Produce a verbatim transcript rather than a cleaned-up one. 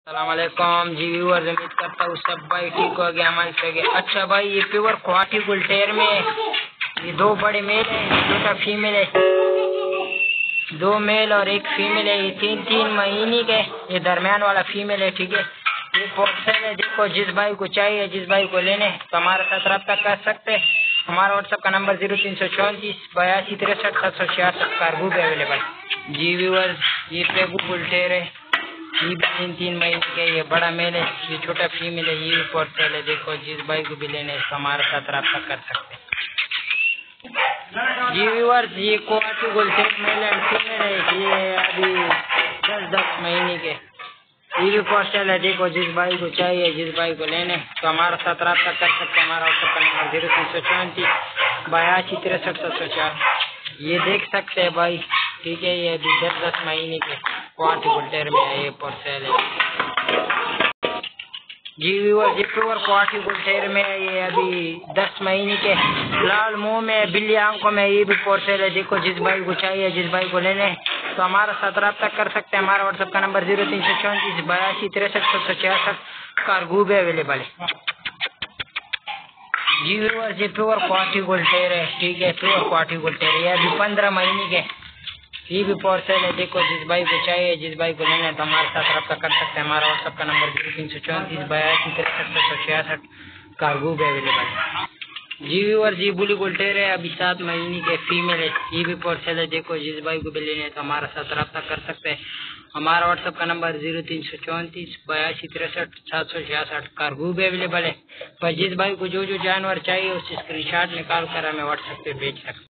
السلام علیکم جی ویورز، امید کرتا ہوں سب بھائی ٹھیک ہو گیا ہمارے سے. اچھا بھائی، یہ پیور کوالٹی گلٹیر میں یہ دو بڑے میل ہیں، چھوٹا فیمیل ہے، دو میل اور ایک فیمیل ہے. یہ تین تین مہینے کے، یہ درمیان والا فیمیل ہے. ٹھیک ہے، یہ پورسل ہے. دیکھو، جس بھائی کو چاہیے، جس بھائی کو لینے تو ہمارے ساتھ رابطہ کر سکتے. ہمارا واٹس ایپ کا نمبر زیرو تین سو چونتیس بیاسی تریسٹھ سات سو چھیاسٹھ. کارگو بھی اویلیبل. جی ویورز، یہ پیگو گلٹیر ہے. یہ بھی تین تین مہینے کے، یہ بڑا میل ہے، یہ چھوٹا فیمیل ہے. یہ بھی پورسل ہے. دیکھو، جس بھائی کو بھی لینے تو ہمارے ساتھ رابطہ کر سکتے. جی ویورز، یہ کوالٹی گلٹیر میل اینڈ فیمیل ہے. یہ ابھی دس دس مہینے کے، یہ بھی پورسل ہے. دیکھو، جس بھائی کو چاہیے، جس بھائی کو لینے تو ہمارے ساتھ رابطہ کر سکتے. ہمارا واٹس ایپ کا نمبر زیرو تین سو چونتیس بیاسی تریسٹھ سات سو چار. یہ دیکھ سکتے ہیں بھائی. ٹھیک ہے، یہ ابھی دس دس مہینے کے کوالٹی گلٹیر میں ہے. یہ پورسل ہے. جی ویورز، یہ پیور کوالٹی گلٹیر میں یہ ابھی دس مہینے کے، لال منہ میں، بلی آنکھوں میں. یہ بھی پورسل ہے. دیکھو، جس بھائی کو چاہیے، جس بھائی کو لینے تو ہمارا ساتھ رابطہ کر سکتے ہیں. ہمارا واٹس ایپ کا نمبر زیرو تین سو چونتیس بیاسی تریسٹھ سات سو چھیاسٹھ. کارگو بھی اویلیبل ہے. جی ویورز، یہ پیور کوالٹی گلٹیر ہے. ٹھیک ہے، پیور کوالٹی گلٹیر ہے. یہ ابھی پندرہ مہینے کے، یہ بھی پورسل ہے. دیکھو، جس بھائی کو چاہیے، جس بھائی کو لینا ہے تو ہمارے ساتھ رابطہ کر سکتے ہیں. ہمارا واٹس ایپ کا نمبر زیرو تین سو چونتیس بیاسی تریسٹھ سات سو چھیاسٹھ. کارگو بھی اویلیبل ہے. جی ویورز، یہ بلی گلٹیر ہے. ابھی سات مہینے کے، فیمیل ہے. یہ بھی پورسل ہے. دیکھو، جس بھائی کو بھی لینا ہے تو ہمارے ساتھ رابطہ کر سکتے ہیں. ہمارا واٹس ایپ کا نمبر زیرو تین سو چونتیس بیاسی تریسٹھ سات سو چھیاسٹھ. کارگو بھی اویلیبل ہے. پر جس بھائی کو جو جو جانور چاہیے اس سے اسکرین شاٹ نکال کر ہمیں واٹس ایپ پہ بھیج سکتے.